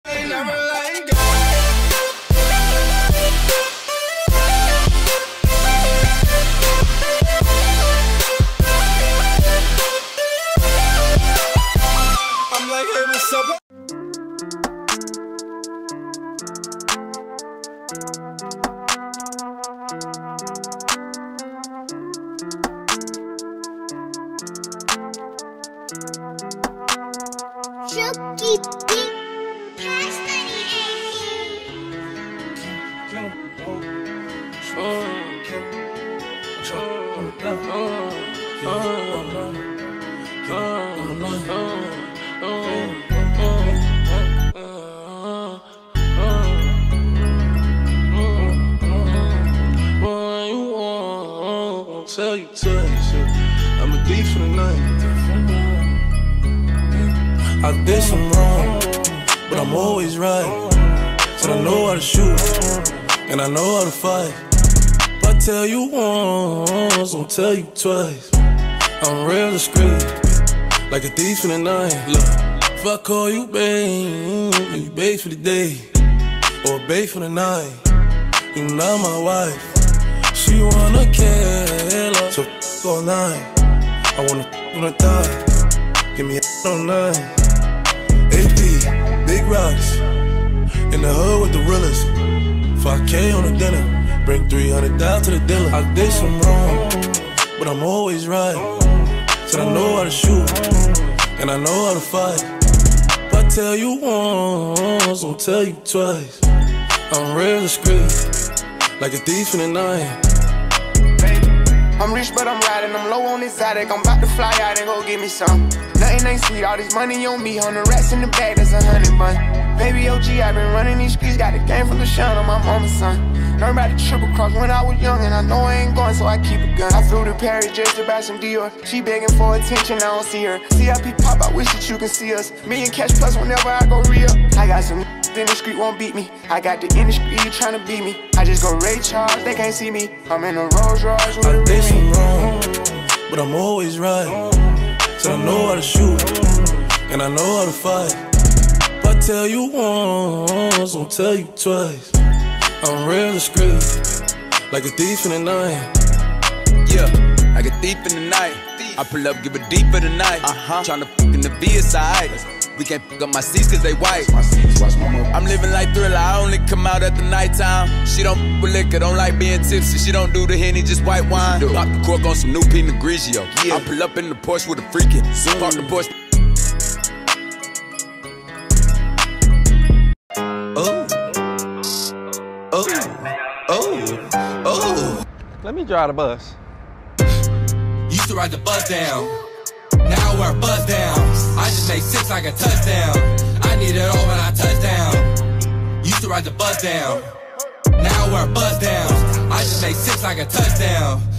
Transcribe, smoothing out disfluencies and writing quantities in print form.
I'm like, hey, what's up? Chucky Beat Cash Tell you twice, I'm a thief for the night. I did some wrong, but I'm always right. Said I know how to shoot, and I know how to fight. If I tell you once, I'll tell you twice. I'm real discreet, like a thief in the night. Look, if I call you babe, you babe for the day, or babe for the night. You not my wife. She wanna kill her, so all night. I wanna on the thigh, give me a on nine. AP, big rocks, in the hood with the realest. 5K on the dinner, bring 300 down to the dealer. I did some wrong, but I'm always right. Said I know how to shoot, and I know how to fight. If I tell you once, I'll tell you twice. I'm real discreet, like a thief in the night. I'm rich, but I'm riding, I'm low on exotic. I'm about to fly out and go get me some. Nothing ain't sweet, all this money on me. 100 rats in the bag, that's 100 bun. Baby OG, I been running these streets. Got the game from the shine on my mama's son. Learned about the triple cross when I was young, and I know I ain't going, so I keep a gun. I flew to Paris just to buy some Dior. She begging for attention, I don't see her. CIP pop, I wish that you can see us. Million cash plus whenever I go real. I got some in the street won't beat me. I got the industry tryna beat me. I just go Ray Charles, they can't see me. I'm in a Rolls Royce with a did some wrong, but I'm always right. So I know how to shoot, and I know how to fight. If I tell you once, I'll tell you twice. I'm real discreet, like a thief in the night. Yeah, like a thief in the night. I pull up, give a deep for the night. Tryna fuck in the VSI. We can't fuck up my seats cause they white. I'm living like Thriller, I only come out at the nighttime. She don't fuck with liquor, don't like being tipsy. She don't do the Henny, just white wine. Pop the cork on some new Pinot Grigio. I pull up in the Porsche with a freakin'. Park the Porsche. Let me drive the bus. Used to ride the bus down. Now I wear a buzz down. I just made 6 like a touchdown. I need it all when I touch down. Used to ride the bus down. Now I wear a buzz down. I just made 6 like a touchdown.